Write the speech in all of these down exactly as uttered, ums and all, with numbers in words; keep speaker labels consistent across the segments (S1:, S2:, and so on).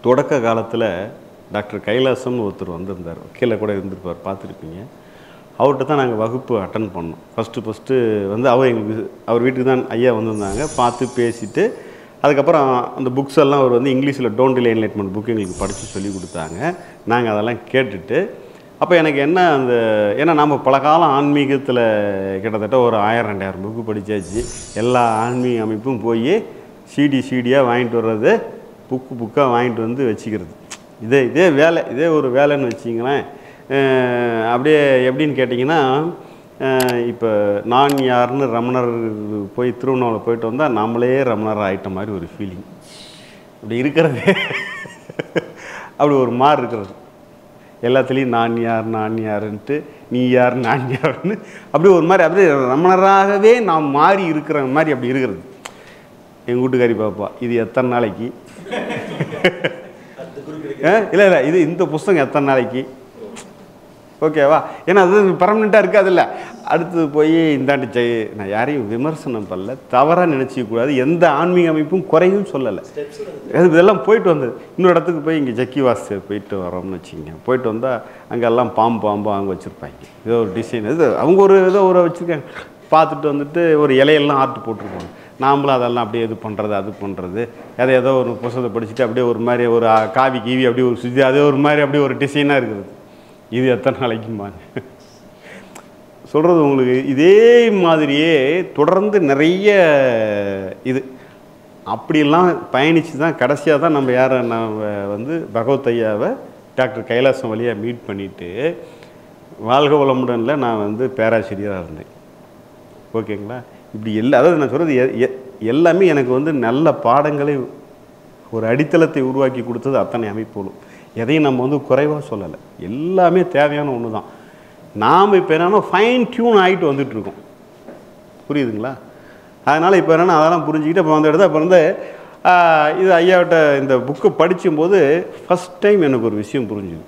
S1: தொடக்க காலத்தில் டாக்டர் கைலாசம்னு ஒருத்தர் வந்திருந்தார், கீழே கூட இருந்திருப்பார், பார்த்துருப்பீங்க. அவர்கிட்ட தான் நாங்கள் வகுப்பு அட்டன் பண்ணோம். ஃபஸ்ட்டு ஃபஸ்ட்டு வந்து அவர் எங்களுக்கு அவர் வீட்டுக்கு தான் ஐயா வந்திருந்தாங்க. பார்த்து பேசிவிட்டு அதுக்கப்புறம் அந்த புக்ஸ் எல்லாம் அவர் வந்து இங்கிலீஷில் டோன்ட் டிலே என்லைட்மெண்ட் புக் எங்களுக்கு படித்து சொல்லி கொடுத்தாங்க. நாங்கள் அதெல்லாம் கேட்டுட்டு அப்போ எனக்கு என்ன அந்த ஏன்னா நம்ம பல காலம் ஆன்மீகத்தில் கிட்டத்தட்ட ஒரு ஆயிரம் ரெண்டாயிரம் புக்கு படித்தாச்சு. எல்லா ஆன்மீக அமைப்பும் போய் சிடி சிடியாக வாங்கிட்டு வர்றது, புக்கு புக்காக வாங்கிட்டு வந்து வச்சுக்கிறது, இதே இதே வேலை, இதே ஒரு வேலைன்னு வச்சிங்களேன். அப்படியே எப்படின்னு கேட்டிங்கன்னா, இப்போ நான் யாருன்னு ரமணர் போய் திருவண்ணாமலை போயிட்டு வந்தால் நம்மளே ரமணர் ஆகிட்ட மாதிரி ஒரு ஃபீலிங் அப்படி இருக்கிறது. அப்படி ஒரு மாதிரி இருக்கிறது. எல்லாத்துலேயும் நான் யார் நான் யாருன்ட்டு, நீ யார் நான் யாருன்னு அப்படி ஒரு மாதிரி அப்படியே ரமணராகவே நாம் மாறி இருக்கிற மாதிரி அப்படி இருக்கிறது. எங்கள் வீட்டுக்காரி பாப்பா, இது எத்தனை நாளைக்கு, இல்லை இல்லை இது இந்த புஸ்தகம் எத்தனை நாளைக்கு, ஓகேவா? ஏன்னா அது பர்மனெண்ட்டாக இருக்காதுல்ல. அடுத்தது போய் இந்தாண்டு செய், நான் யாரையும் விமர்சனம் பண்ணல, தவறாக நினச்சிக்கூடாது, எந்த ஆன்மீக அமைப்பும் குறையும் சொல்லலை. இதெல்லாம் போயிட்டு வந்தது. இன்னொரு இடத்துக்கு போய் இங்கே ஜக்கி வாசு போயிட்டு வரோம்னு வச்சுக்கோங்க. போயிட்டு வந்தால் அங்கெல்லாம் பாம்பு பாம்பு அங்கே வச்சுருப்பாங்க, ஏதோ ஒரு டிசைன், இது அவங்க ஒரு ஏதோ ஒரு வச்சுருக்காங்க. பார்த்துட்டு வந்துட்டு ஒரு இலையெல்லாம் ஆர்ட் போட்டிருப்பாங்க. நாமளும் அதெல்லாம் அப்படியே இது பண்ணுறது அது பண்ணுறது, அதை ஏதோ ஒரு புத்தகத்தை படிச்சுட்டு அப்படியே ஒரு மாதிரி ஒரு காவி கீவி அப்படியே ஒரு சுற்றி அதே ஒரு மாதிரி அப்படியே ஒரு டிசைனாக இருக்குது. இது எத்தனை நாளைக்குமாங்க சொல்கிறது உங்களுக்கு. இதே மாதிரியே தொடர்ந்து நிறைய இது அப்படிலாம் பயணித்து தான் கடைசியாக தான் நம்ம யாரை நம்ம வந்து பகவத் ஐயாவை டாக்டர் கைலாசம் வழியாக மீட் பண்ணிவிட்டு வாழ்க வளமுடனில் நான் வந்து பேராசிரியராக இருந்தேன். ஓகேங்களா? இப்படி எல்லா அதாவது நான் சொல்கிறது எல்லாமே எனக்கு வந்து நல்ல பாடங்களை ஒரு அடித்தளத்தை உருவாக்கி கொடுத்தது அத்தனை அமைப்புகளும். எதையும் நம்ம வந்து குறைவாக சொல்லலை, எல்லாமே தேவையான ஒன்று தான். நாம் இப்போ என்னென்னா ஃபைன் டியூன் ஆகிட்டு வந்துட்டுருக்கோம், புரியுதுங்களா? அதனால் இப்போ என்னென்னா அதெல்லாம் புரிஞ்சுக்கிட்டு இப்போ வந்து எடுத்தால் இப்போ வந்து இது ஐயாவிட்ட இந்த புக்கை படிக்கும்போது ஃபஸ்ட் டைம் எனக்கு ஒரு விஷயம் புரிஞ்சுது.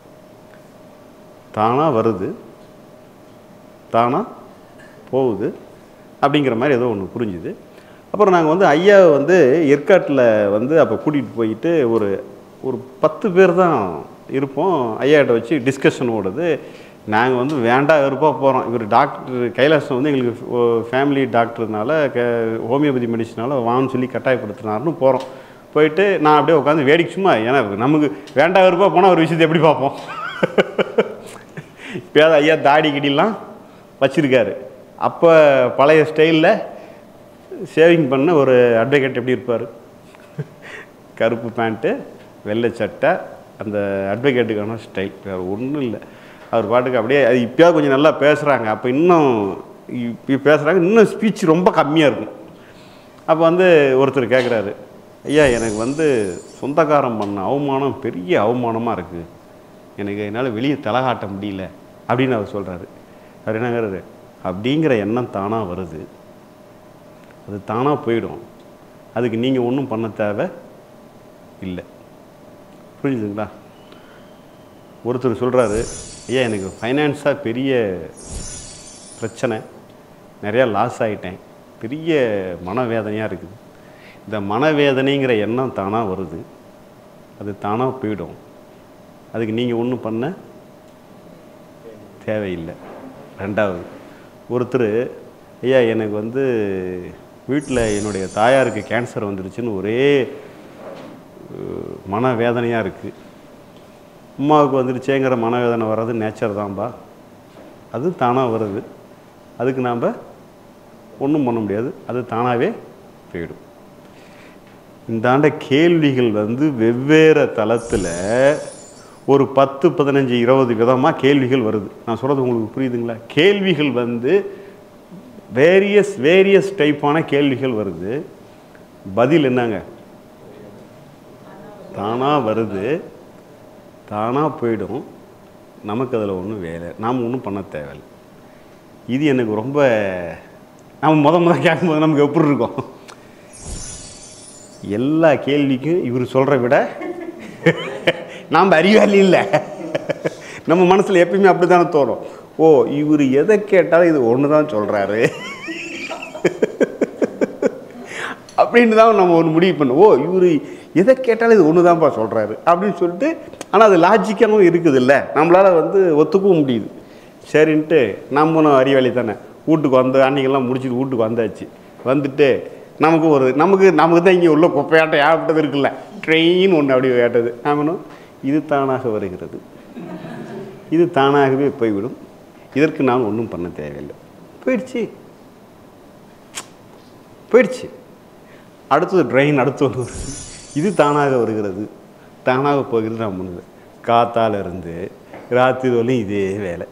S1: தானாக வருது, தானாக போகுது அப்படிங்கிற மாதிரி ஏதோ ஒன்று புரிஞ்சுது. அப்புறம் நாங்கள் வந்து ஐயாவை வந்து ஏற்காட்டில் வந்து அப்போ கூட்டிகிட்டு போயிட்டு ஒரு ஒரு பத்து பேர் தான் இருப்போம். ஐயாட்ட வச்சு டிஸ்கஷன் ஓடுது. நாங்கள் வந்து வேண்டாம் வெறுப்பாக போகிறோம். இவர் டாக்டர் கைலாசம் வந்து எங்களுக்கு ஃபேமிலி டாக்டர்னால க ஹோமியோபதி மெடிசனால் வான்னு சொல்லி கட்டாயப்படுத்தினார்னு போகிறோம். போயிட்டு நான் அப்படியே உட்காந்து வேடிக்கை சும்மா, ஏன்னா நமக்கு வேண்டாம் வெறுப்பாக போனால் ஒரு விஷயத்தை எப்படி பார்ப்போம். இப்போயாவது ஐயா தாடி கிடிலாம் வச்சுருக்காரு. அப்போ பழைய ஸ்டைலில் ஷேவிங் பண்ண ஒரு அட்வொகேட் எப்படி இருப்பார், கருப்பு பேண்ட்டு வெள்ளை சட்டை, அந்த அட்வொகேட்டுக்கான ஸ்டைல் வேறு ஒன்றும் இல்லை. அவர் பாட்டுக்கு அப்படியே அது இப்போயாவது கொஞ்சம் நல்லா பேசுகிறாங்க. அப்போ இன்னும் இப்போ பேசுகிறாங்க, இன்னும் ஸ்பீச் ரொம்ப கம்மியாக இருக்கும். அப்போ வந்து ஒருத்தர் கேட்குறாரு, ஐயா எனக்கு வந்து சொந்தக்காரம் பண்ண அவமானம் பெரிய அவமானமாக இருக்குது, எனக்கு என்னால் வெளியே தலை காட்ட முடியல அப்படின்னு அவர் சொல்கிறாரு. அவர் என்னங்கிறாரு, அப்படிங்கிற எண்ணம் தானாக வருது, அது தானாக போயிடும், அதுக்கு நீங்கள் ஒன்றும் பண்ண தேவை இல்லை. புரிஞ்சுதுங்களா? ஒருத்தர் சொல்கிறாரு, ஐயா எனக்கு ஃபைனான்ஸாக பெரிய பிரச்சனை, நிறையா லாஸ் ஆகிட்டேன், பெரிய மனவேதனையாக இருக்குது, இந்த மனவேதனைங்கிற எண்ணம் தானாக வருது, அது தானாக போயிடும், அதுக்கு நீங்கள் ஒன்றும் பண்ண தேவையில்லை. ரெண்டாவது ஒருத்தர், ஐயா எனக்கு வந்து வீட்டில் என்னுடைய தாயாருக்கு கேன்சர் வந்துருச்சுன்னு ஒரே மனவேதனையாக இருக்குது, அம்மாவுக்கு வந்துருச்சேங்கிற மனவேதனை வர்றது நேச்சர் தான்பா, அது தானாக வருது, அதுக்கு நாம் ஒன்றும் பண்ண முடியாது, அது தானாகவே போயிடும். இந்த ஆண்ட கேள்விகள் வந்து வெவ்வேறு தளத்தில் ஒரு பத்து பதினஞ்சு இருபது விதமாக கேள்விகள் வருது. நான் சொல்கிறது உங்களுக்கு புரியுதுங்களா? கேள்விகள் வந்து வேரியஸ் வேரியஸ் டைப்பான கேள்விகள் வருது. பதில் என்னங்க? தானாக வருது, தானாக போயிடும், நமக்கு அதில் ஒன்றும் வேலை, நாம் ஒன்றும் பண்ண தேவையில்லை. இது எனக்கு ரொம்ப நம்ம முத முத கேட்கும்போது நமக்கு எப்படி இருக்கும்? எல்லா கேள்விக்கும் இவர் சொல்கிற விட நாம் அறிவாளி இல்லை. நம்ம மனசில் எப்பயுமே அப்படி தானே தோணும். ஓ இவர் எதை கேட்டாலும் இது ஒன்று தான் சொல்கிறாரு அப்படின்னு தான் நம்ம ஒன்று முடிவு பண்ணுவோம். ஓ இவர் எதை கேட்டாலும் இது ஒன்று தான்ப்பா சொல்கிறாரு அப்படின்னு சொல்லிட்டு, ஆனால் அது லாஜிக்காகவும் இருக்குது இல்லை, நம்மளால் வந்து ஒத்துக்கவும் முடியுது. சரின்ட்டு நம்மளும் அறிவாளி தானே, வீட்டுக்கு வந்து அன்றைக்கெல்லாம் முடிச்சுட்டு வீட்டுக்கு வந்தாச்சு. வந்துட்டு நமக்கு ஒரு நமக்கு நமக்கு தான் இங்கே உள்ள குப்பையாட்டம் ஏற்பட்டது இருக்குல்ல, ட்ரெயின் ஒன்று அப்படி ஏட்டது. நாமளும் இது தானாக வருகிறது, இது தானாகவே போய்விடும், இதற்கு நான் ஒன்றும் பண்ண தேவையில்லை, போயிடுச்சு போயிடுச்சு. அடுத்தது ட்ரெயின் அடுத்து ஒன்று வருது, இது தானாக வருகிறது, தானாக போகிறது. நான் பண்ணுது காத்தால இருந்து ராத்திரி வரலையும் இதே வேலை,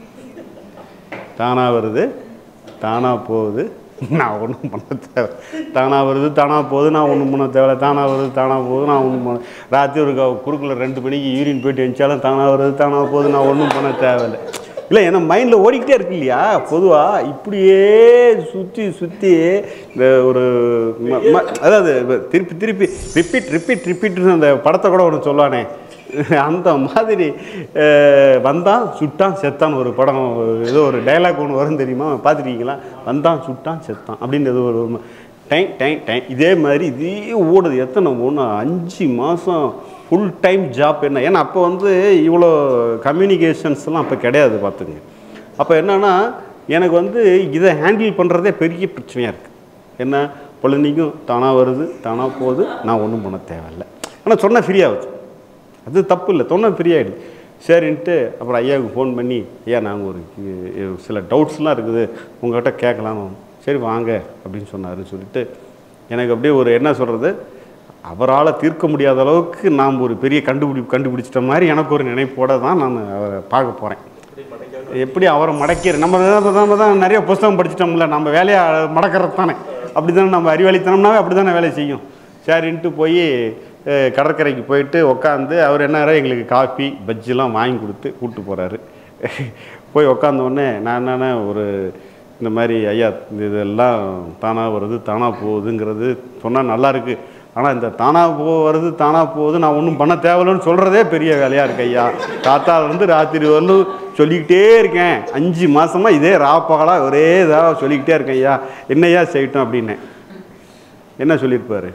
S1: தானாக வருது தானாக போகுது, நான் ஒன்றும் பண்ண தேவை, தானாக வருது தானாக போகுது, நான் ஒன்றும் பண்ண தேவை, தானாக வருது தானாக போகுது, நான் ஒன்றும் பண்ண, ராத்திரி ஒரு குறுக்கில் ரெண்டு மணிக்கு யூரின் போயிட்டு எழுந்தாலும் தானாக வருது தானாக போகுது, நான் ஒன்றும் பண்ண தேவையில்லை. இல்லை, ஏன்னா மைண்டில் ஓடிக்கிட்டே இருக்கு இல்லையா. பொதுவாக இப்படியே சுற்றி சுற்றி இந்த ஒரு அதாவது திருப்பி திருப்பி ரிப்பீட் ரிப்பீட் ரிப்பீட்னு அந்த படத்தை கூட ஒன்று சொல்லுவானே, அந்த மாதிரி வந்தான் சுட்டான் செத்தான் ஒரு படம், ஏதோ ஒரு டைலாக் ஒன்று வரும் தெரியுமா, பார்த்துருக்கீங்களா? வந்தான் சுட்டான் செத்தான் அப்படின்றது ஒரு டைம் டைம் டைம் இதே மாதிரி இதே ஓடுது. எத்தனை ஒன்று அஞ்சு மாதம் ஃபுல் டைம் ஜாப். என்ன ஏன்னா அப்போ வந்து இவ்வளோ கம்யூனிகேஷன்ஸ்லாம் அப்போ கிடையாது பார்த்துங்க. அப்போ என்னென்னா எனக்கு வந்து இதை ஹேண்டில் பண்ணுறதே பெரிய பிரச்சனையாக இருக்குது. என்ன பொழுதுக்கும் தானாக வருது தானாக போகுது, நான் ஒன்றும் பண்ண தேவையில்லை, ஆனால் சொன்னால் ஃப்ரீயாகுது, அது தப்பு இல்லை, சொன்னால் ஃப்ரீயாகிடுது. சரின்ட்டு அப்புறம் ஐயாவுக்கு ஃபோன் பண்ணி, ஐயா நாங்கள் ஒரு சில டவுட்ஸ்லாம் இருக்குது உங்கள்கிட்ட கேட்கலாம். சரி வாங்க அப்படின்னு சொன்னாருன்னு சொல்லிட்டு எனக்கு அப்படியே ஒரு என்ன சொல்கிறது, அவரால் தீர்க்க முடியாத அளவுக்கு நாம் ஒரு பெரிய கண்டுபிடி கண்டுபிடிச்சிட்ட மாதிரி எனக்கு ஒரு நினைப்போடு தான் நான் அவரை பார்க்க போகிறேன். எப்படி அவரை மடக்கிற நம்ம நம்ம தான் நிறைய புஸ்தகம் படிச்சிட்டோம்ல, நம்ம வேலையை மடக்கிறது தானே, அப்படி தானே நம்ம அறிவாளித்தனம்னாவே அப்படி தானே வேலை செய்யும். சரின்ட்டு போய் கடற்கரைக்கு போயிட்டு உக்காந்து அவர் என்ன எங்களுக்கு காஃபி பஜ்ஜிலாம் வாங்கி கொடுத்து கூப்பிட்டு போகிறாரு. போய் உக்காந்தோடனே நான் என்னென்ன ஒரு இந்த மாதிரி ஐயா இதெல்லாம் தானாக வருது தானாக போகுதுங்கிறது சொன்னால் நல்லாயிருக்கு, ஆனால் இந்த தானாக போ வருது தானாக போகுது நான் ஒன்றும் பண்ண தேவையில்லைன்னு சொல்கிறதே பெரிய வேலையாக இருக்கு ஐயா. காத்தாலேருந்து ராத்திரி வரலும் சொல்லிக்கிட்டே இருக்கேன், அஞ்சு மாதமாக இதே ராப்பகலாக ஒரே இதாக சொல்லிக்கிட்டே இருக்கேன் ஐயா, என்னையா செய்யட்டும் அப்படின்னு. என்ன சொல்லியிருப்பார்?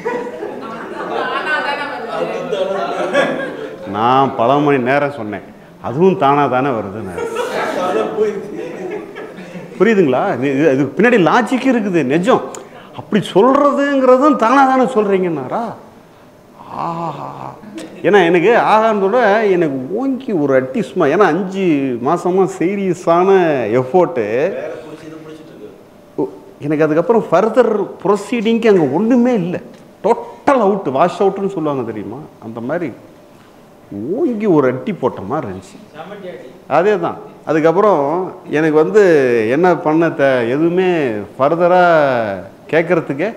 S1: நான் பல மணி நேரம் சொன்னேன், அதுவும் தானாக தானே வருதுன்னு. புரியுதுங்களா? இதுக்கு பின்னாடி லாஜிக் இருக்குது, நிஜம். அப்படி சொல்கிறதுங்கிறதும் தானாக தானே சொல்கிறீங்கன்னாரா? ஆஹா, ஏன்னா எனக்கு ஆகான்றோட எனக்கு ஓங்கி ஒரு அட்டிஸ்மா, ஏன்னா அஞ்சு மாதமாக சீரியஸான எஃபோர்ட்டு எனக்கு. அதுக்கப்புறம் ஃபர்தர் ப்ரொசீடிங்க்கு அங்கே ஒன்றுமே இல்லை, டோட்டல் அவுட்டு, வாஷ் அவுட்டுன்னு சொல்லுவாங்க தெரியுமா, அந்த மாதிரி ஓங்கி ஒரு அட்டி போட்ட மாதிரி இருந்துச்சு. அதே தான். அதுக்கப்புறம் எனக்கு வந்து என்ன பண்ண த எதுவுமே ஃபர்தராக கேட்குறதுக்கே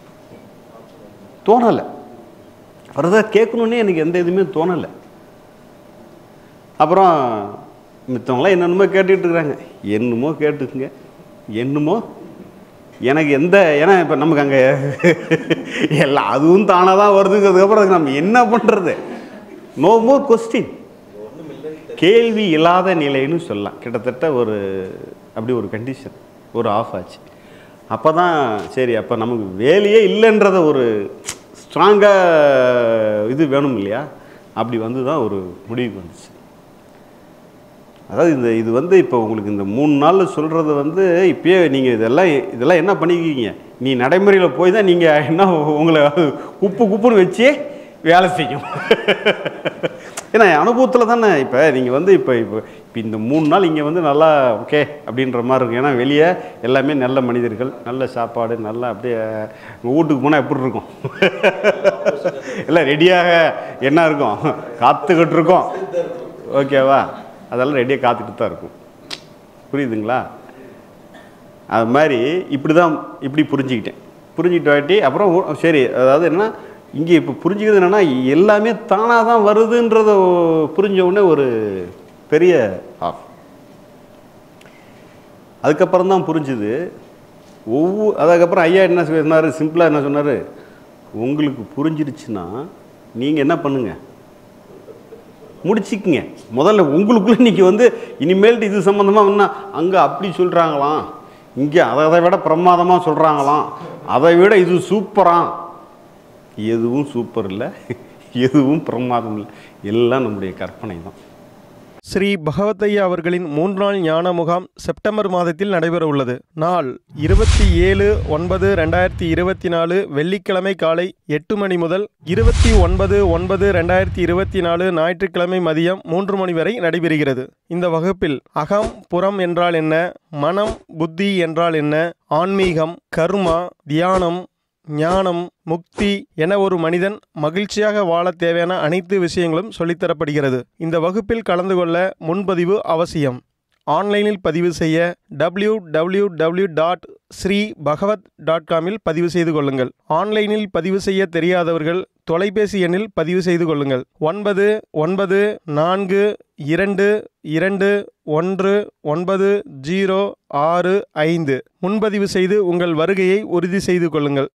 S1: தோணலை, ஃபர்தராக கேட்கணுன்னே எனக்கு எந்த எதுவுமே தோணலை. அப்புறம் மித்தவங்களாம் என்னென்னமோ கேட்டுக்கிட்டு இருக்கிறாங்க, என்னமோ கேட்டுக்குங்க, என்னமோ எனக்கு எந்த, ஏன்னா இப்போ நமக்கு அங்கே எல்லாம் அதுவும் தானாக தான் வருதுங்கிறதுக்கப்புறம் அதுக்கு நம்ம என்ன பண்ணுறது? நோ மோர் கொஸ்டின், கேள்வி இல்லாத நிலைன்னு சொல்லலாம். கிட்டத்தட்ட ஒரு அப்படி ஒரு கண்டிஷன் ஒரு ஆஃப் ஆச்சு. அப்போ தான் சரி, அப்போ நமக்கு வேலையே இல்லைன்றத ஒரு ஸ்ட்ராங்காக இது வேணும் இல்லையா, அப்படி வந்து தான் ஒரு முடிவுக்கு வந்துச்சு. அதாவது இந்த இது வந்து இப்போ உங்களுக்கு இந்த மூணு நாள் சொல்கிறது வந்து இப்போயே நீங்கள் இதெல்லாம் இதெல்லாம் என்ன பண்ணிக்கிங்க, நீ நடைமுறையில் போய் தான் நீங்கள் என்ன உங்களை குப்பு குப்புன்னு வச்சே வேலை செய்யும். ஏன்னா அனுபவத்தில் தானே இப்போ நீங்கள் வந்து இப்போ இப்போ இப்போ இந்த மூணு நாள் இங்கே வந்து நல்லா ஓகே அப்படின்ற மாதிரி இருக்கும். ஏன்னா வெளியே எல்லாமே நல்ல மனிதர்கள், நல்ல சாப்பாடு, நல்லா அப்படியே உங்கள் வீட்டுக்கு போனால் எப்படி இருக்கும், எல்லாம் ரெடியாக என்ன இருக்கும், காத்துக்கிட்டு இருக்கோம், ஓகேவா, அதெல்லாம் ரெடியாக காத்துக்கிட்டு தான் இருக்கும். புரியுதுங்களா? அது மாதிரி இப்படி தான் இப்படி புரிஞ்சுக்கிட்டேன். புரிஞ்சுக்கிட்டு வாட்டி அப்புறம் சரி, அதாவது என்ன இங்கே இப்போ புரிஞ்சுக்கிறது என்னென்னா எல்லாமே தானாக தான் வருதுன்றத புரிஞ்ச உடனே ஒரு பெரிய ஆஃப். அதுக்கப்புறம் தான் புரிஞ்சுது ஒவ்வொரு, அதுக்கப்புறம் ஐயா என்ன சொன்னார், சிம்பிளாக என்ன சொன்னார், உங்களுக்கு புரிஞ்சிருச்சுன்னா நீங்கள் என்ன பண்ணுங்கள், முடிச்சிக்குங்க. முதல்ல உங்களுக்குள்ளே இன்றைக்கி வந்து இனிமேல்ட்டு இது சம்மந்தமாக என்ன அங்கே அப்படி சொல்கிறாங்களாம், இங்கே அதை விட பிரமாதமாக சொல்கிறாங்களாம், அதை விட இது சூப்பராக எதுவும் சூப்பர் இல்லை, எதுவும் பிரமாதம் இல்லை, எல்லாம் நம்முடைய கற்பனை தான்.
S2: ஸ்ரீ பகவத்தையா அவர்களின் மூன்று நாள் ஞான முகாம் செப்டம்பர் மாதத்தில் நடைபெற உள்ளது. நாள் இருபத்தி ஏழு ஒன்பது ரெண்டாயிரத்தி இருபத்தி நாலு வெள்ளிக்கிழமை காலை எட்டு மணி முதல் இருபத்தி ஒன்பது ஒன்பது ரெண்டாயிரத்தி இருபத்தி நாலு ஞாயிற்றுக்கிழமை மதியம் மூன்று மணி வரை நடைபெறுகிறது. இந்த வகுப்பில் அகம் புறம் என்றால் என்ன, மனம் புத்தி என்றால் என்ன, ஆன்மீகம், கர்மா, தியானம், ஞானம், முக்தி என ஒரு மனிதன் மகிழ்ச்சியாக வாழ தேவையான அனைத்து விஷயங்களும் சொல்லித்தரப்படுகிறது. இந்த வகுப்பில் கலந்து கொள்ள முன்பதிவு அவசியம். ஆன்லைனில் பதிவு செய்ய W W W dot Sri Bhagavat dot காமில் பதிவு செய்து கொள்ளுங்கள். ஆன்லைனில் பதிவு செய்ய தெரியாதவர்கள் தொலைபேசி எண்ணில் பதிவு செய்து கொள்ளுங்கள். ஒன்பது ஒன்பது நான்கு இரண்டு இரண்டு ஒன்று ஒன்பது ஜீரோ ஆறு ஐந்து முன்பதிவு செய்து உங்கள் வருகையை உறுதி செய்து கொள்ளுங்கள்.